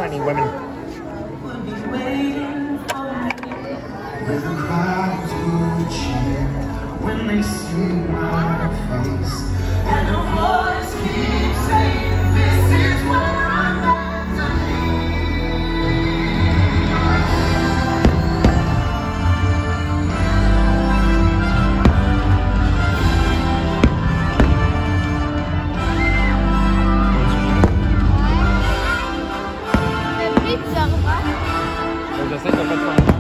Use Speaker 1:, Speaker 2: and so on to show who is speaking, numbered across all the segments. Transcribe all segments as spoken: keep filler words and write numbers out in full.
Speaker 1: tiny women.
Speaker 2: Where the crowds will cheer when they see my face, and a voice keeps saying, "This is where I'm meant to be."
Speaker 1: J'essaie de pas te faire.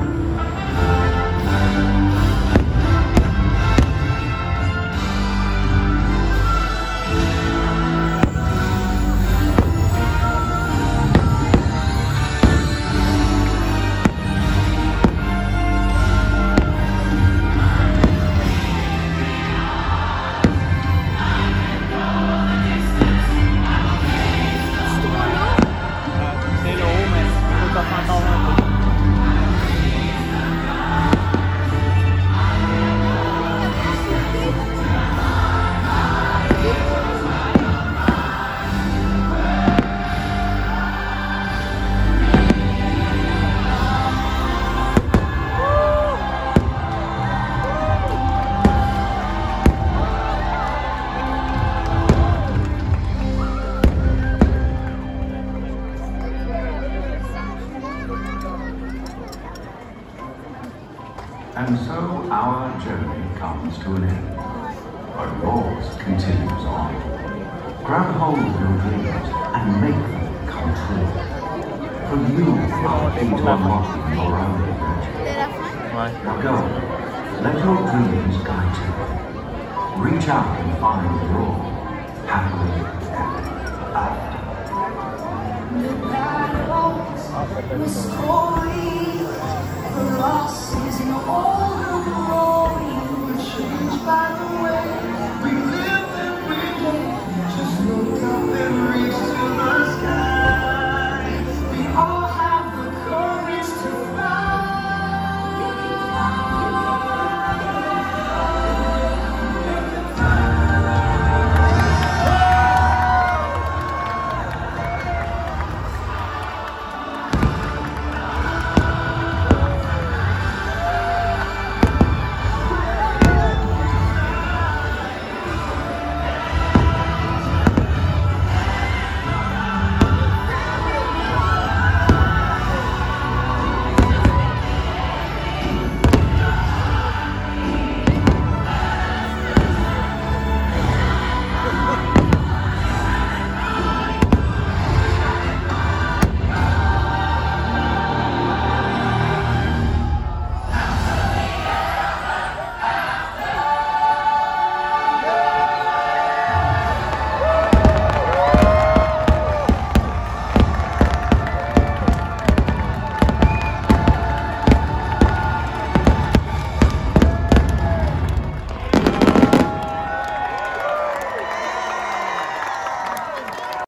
Speaker 2: And so our journey comes to an end, but yours continues on. Grab hold of your dreams and make them come true. For you are the key to unlocking your own adventure. Now go, let your dreams guide you. Reach out and find your happily ever after. The battles was holy, the losses in all the glory were changed by the way